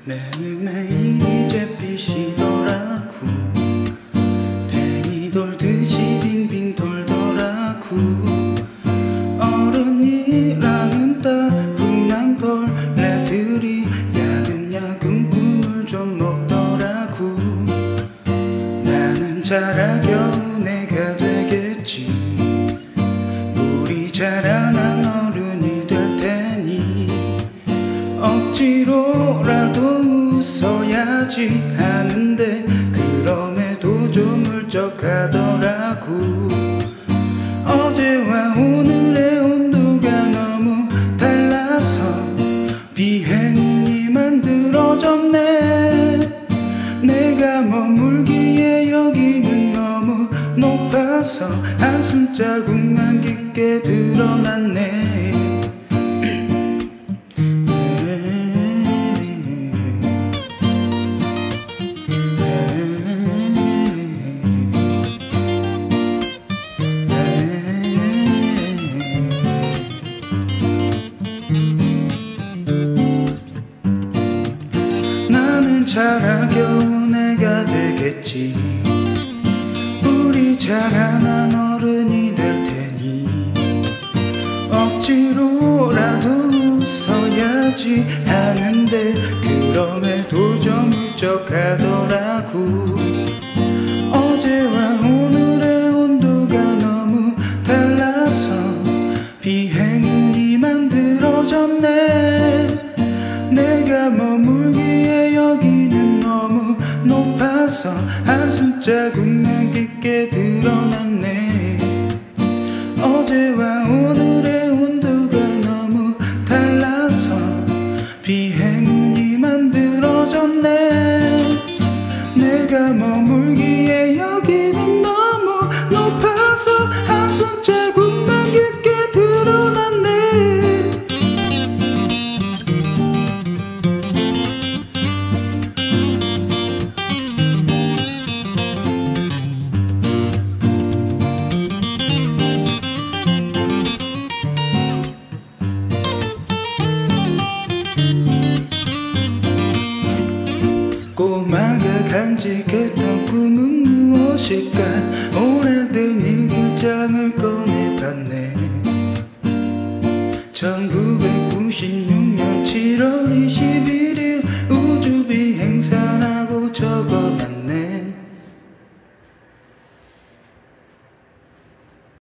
매일매일 이제 삐시더라고. 뱅이 돌듯이 빙빙 돌더라고. 어른이라는 따분한 벌레들이 야금야금 꿈을 좀 먹더라고. 나는 자라 겨우 내가 되겠지. 우리 자라난 어른이 될 테니 억지로라도 웃어야지 하는데 그럼에도 좀 울적하더라고. 어제와 오늘의 온도가 너무 달라서 비행운이 만들어졌네. 내가 머물기에 여기는 너무 높아서 한숨 자국만 깊게 드러났네. 나는 자라 겨우 내가 되겠지. 우리 자라난 어른이 될 테니 억지로라도 웃어야지 하는데 그럼에도 좀 울적하더라고. 어제와 오늘의 온도가 너무 달라서 비행운이 만들어졌네. 내가 머물기에 여기는 너무 높아서 한숨 자국만 깊게 드러났네. 어제와 오늘의 온도가 너무 달라서 비행운이 만들어졌네. 내가 머물기에 여기는 너무 높아서 한숨 자국만 깊게 드러났네. 꼬마가 간직했던